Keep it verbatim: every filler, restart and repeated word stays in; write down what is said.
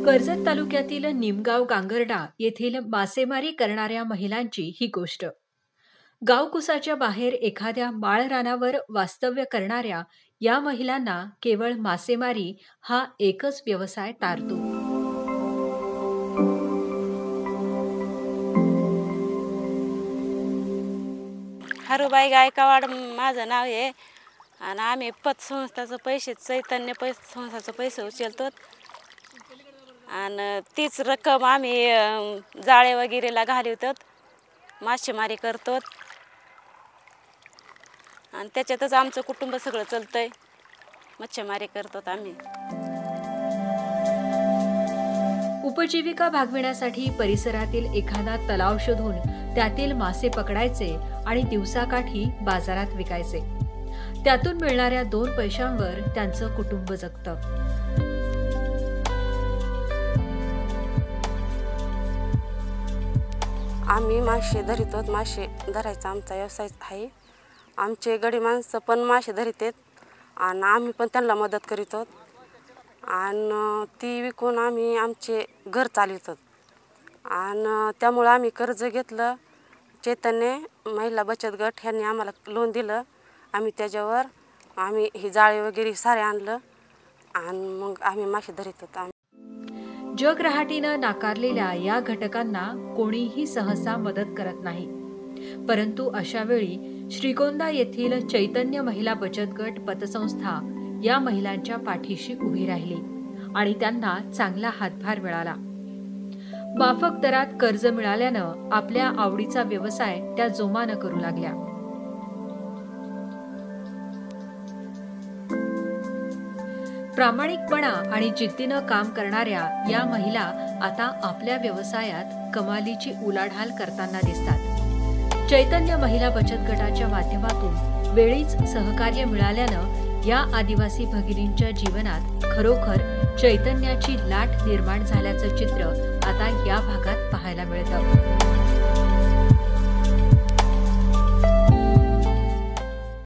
कर्जत तालुक्यातील निमगाव गांगर्डा येथील मासेमारी करणाऱ्या महिलांची ही गोष्ट। गावकुसाच्या बाहेर एखाद्या माळरानावर वास्तव्य करणाऱ्या या महिलांना केवळ मासेमारी हा एकच व्यवसाय तारतो। हरुबाई गायकवाड माझं नाव आहे आणि आम्ही पतसंस्थाचं पैसे चैतन्य पतसंस्थाचं पैसे उचलतो आणि तीच रक्कम आम्ही जाळे वगैरेला घालवतो, मासेमारी करतो आणि त्याच्यातच आमचं कुटुंब सगळं चालतंय। मच्छीमारी करतो आम्ही। उपजीविका भागविण्यासाठी परिसरातील एखादा तलाव शोधून त्यातील मासे पकडायचे आणि दिवसाकाठी बाजारात विकायचे। त्यातून मिळणाऱ्या दोन पैशांवर त्यांचं कुटुंब जगतं। आम्ही मासे धरतो, मासे धरायचा आमचा व्यवसाय आहे। आमचे गडी माणसं पण मासे धरतात आणि आम्ही पण त्यांना मदत करतो आणि ती विकून आम्ही आमचे घर चालवतो आणि त्यामुळे आम्ही कर्ज घेतलं। चैतन्य महिला बचत गट यांनी आम्हाला लोन दिलं। आम्ही त्याच्यावर आम्ही ही जाळे वगैरे सारे आणलं आणि मग आम्ही मासे धरतो। जगरहाटीनं नाकारलेल्या या घटकांना कोणीही सहसा मदत करत नाही, परंतु अशा वेळी श्रीगोंदा येथील चैतन्य महिला बचत गट पतसंस्था या महिलांच्या पाठीशी उभी राहिली आणि त्यांना चांगला हातभार मिळाला। माफक दरात कर्ज मिळाल्यानं आपल्या आवडीचा व्यवसाय त्या जोमानं करू लागल्या। प्रामाणिकपणा आणि जिद्दीनं काम करणाऱ्या या महिला आता आपल्या व्यवसायात कमालीची उलाढाल करताना दिसतात। चैतन्य महिला बचत गटाच्या माध्यमातून वेळीच सहकार्य मिळाल्यानं या आदिवासी भगिनींच्या जीवनात खरोखर चैतन्याची लाट निर्माण झाल्याचं चित्र आता या भागात पाहायला मिळतं।